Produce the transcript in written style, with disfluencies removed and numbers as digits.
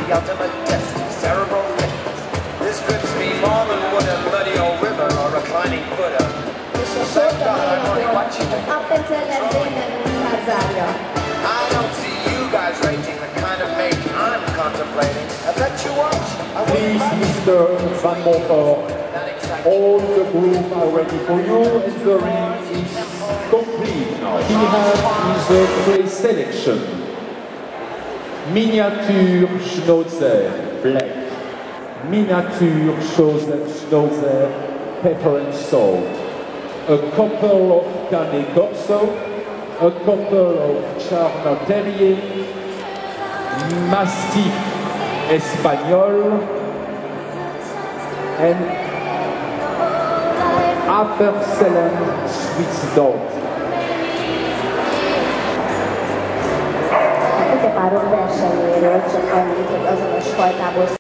the ultimate test of cerebral fitness. This grips me more than would a muddy old river or reclining Buddha. Thank God I'm only watching it. Appenzeller Sennenhund. I don't see you guys rating the kind of mate I'm contemplating. I bet you watch. Please, Mr. Van Montfort, all the group are ready for you, and the ring is complete now. We have the pre-selection. Miniature Schnauzer, black. Miniature Schnauzer, pepper and salt. A couple of Canet Corso, a couple of Charme Terrier, Mastiff Espagnol, and Appenzeller Swiss dog. Párok versenyéről csak annyit, hogy azonos fajtából